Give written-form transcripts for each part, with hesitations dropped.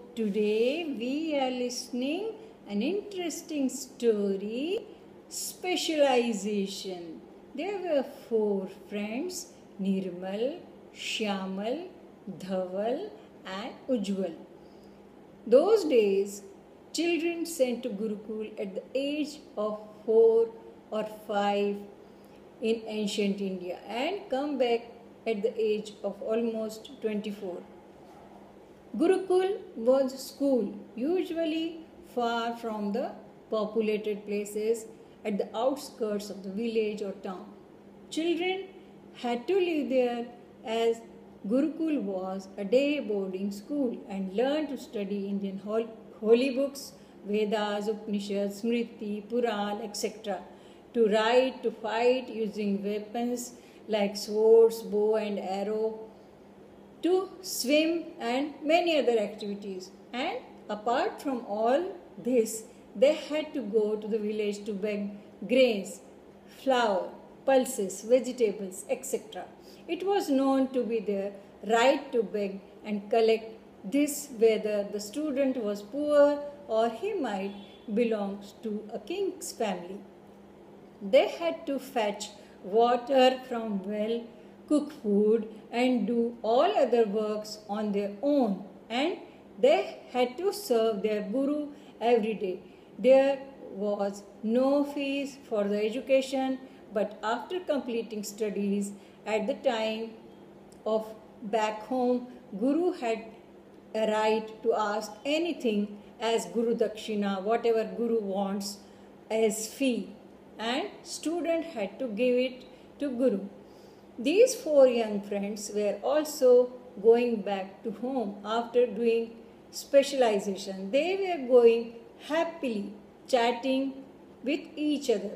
Today we are listening an interesting story, specialization. There were four friends, Nirmal, Shyamal, Dhaval and Ujjwal. Those days, children sent to Gurukul at the age of 4 or 5 in ancient India and come back at the age of almost 24. Gurukul was school, usually far from the populated places at the outskirts of the village or town. Children had to live there as Gurukul was a day boarding school and learn to study Indian holy books, Vedas, Upanishads, Smriti, Puran, etc. To ride, to fight using weapons like swords, bow and arrow, to swim and many other activities. And apart from all this, they had to go to the village to beg grains, flour, pulses, vegetables, etc. It was known to be their right to beg and collect this whether the student was poor or he might belong to a king's family. They had to fetch water from well, cook food and do all other works on their own, and they had to serve their guru every day. There was no fees for the education, but after completing studies at the time of back home, guru had a right to ask anything as guru dakshina, whatever guru wants as fee, and student had to give it to guru. These four young friends were also going back to home after doing specialization. They were going happily, chatting with each other.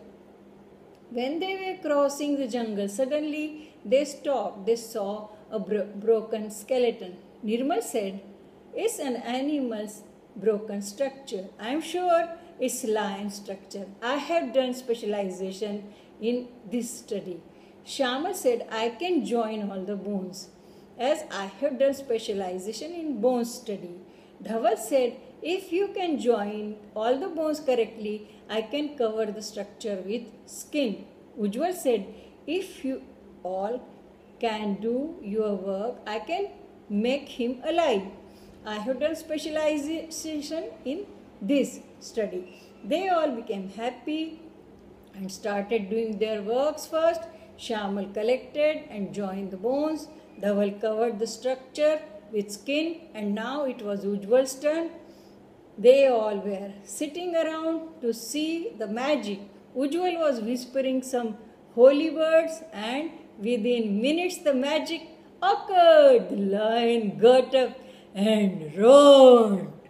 When they were crossing the jungle, suddenly they stopped. They saw a broken skeleton. Nirmal said, "It's an animal's broken structure. I am sure it's lion structure. I have done specialization in this study." Shyamal said, "I can join all the bones, as I have done specialization in bone study." Dhaval said, "If you can join all the bones correctly, I can cover the structure with skin." Ujjwal said, "If you all can do your work, I can make him alive. I have done specialization in this study." They all became happy and started doing their works first. Shyamal collected and joined the bones. Dhaval covered the structure with skin, and now it was Ujjwal's turn. They all were sitting around to see the magic. Ujjwal was whispering some holy words, and within minutes the magic occurred. The lion got up and roared.